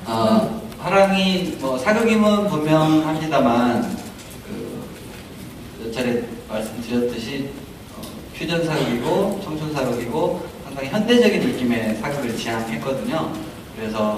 화랑이 뭐 사극임은 분명합니다만 몇 차례 말씀드렸듯이 퓨전 사극이고 청춘 사극이고 상당히 현대적인 느낌의 사극을 지향했거든요. 그래서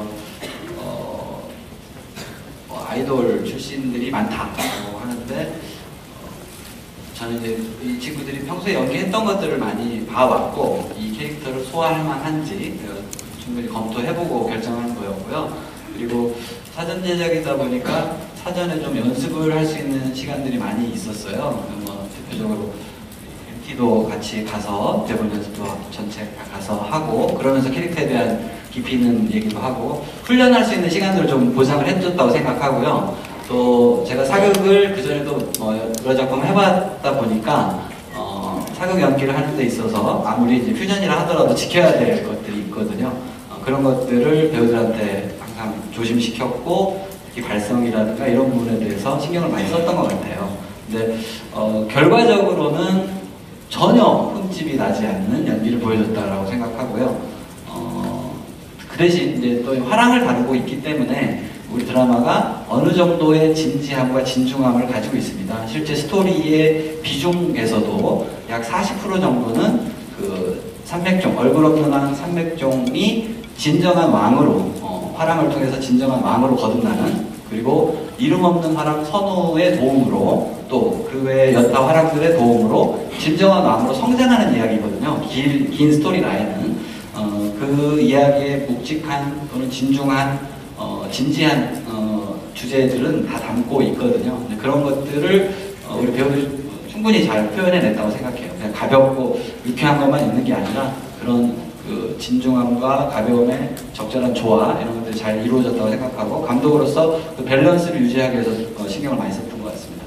아이돌 출신들이 많다고 하는데 저는 이제 이 친구들이 평소에 연기했던 것들을 많이 봐왔고 이 캐릭터를 소화할 만한지 충분히 검토해보고 결정한 거였고요. 그리고 사전 제작이다 보니까 사전에 좀 연습을 할 수 있는 시간들이 많이 있었어요. 뭐 대표적으로 MT도 같이 가서 대본 연습도 전체 다 가서 하고 그러면서 캐릭터에 대한 깊이 있는 얘기도 하고 훈련할 수 있는 시간들을 좀 보장을 해줬다고 생각하고요. 또 제가 사극을 그전에도 여러 작품 해봤다 보니까 사극 연기를 하는 데 있어서 아무리 이제 퓨전이라 하더라도 지켜야 될 것들이 있거든요. 그런 것들을 배우들한테 항상 조심시켰고 특히 발성이라든가 이런 부분에 대해서 신경을 많이 썼던 것 같아요. 근데 결과적으로는 전혀 흠집이 나지 않는 연기를 보여줬다라고 생각하고요. 그 대신 이제 또 화랑을 다루고 있기 때문에 우리 드라마가 어느 정도의 진지함과 진중함을 가지고 있습니다. 실제 스토리의 비중에서도 약 40% 정도는 그 삼맥종, 얼굴 없는 왕 삼맥종이 진정한 왕으로 화랑을 통해서 진정한 왕으로 거듭나는, 그리고 이름 없는 화랑 선우의 도움으로 또 그 외의 여타 화랑들의 도움으로 진정한 왕으로 성장하는 이야기거든요. 긴 스토리 라인은 그 이야기의 묵직한 또는 진중한 진지한 주제들은 다 담고 있거든요. 그런 것들을 우리 배우들이 충분히 잘 표현해냈다고 생각해요. 그냥 가볍고 유쾌한 것만 있는 게 아니라 그런 그 진중함과 가벼움의 적절한 조화 이런 것들이 잘 이루어졌다고 생각하고 감독으로서 그 밸런스를 유지하기 위해서 신경을 많이 썼던 것 같습니다.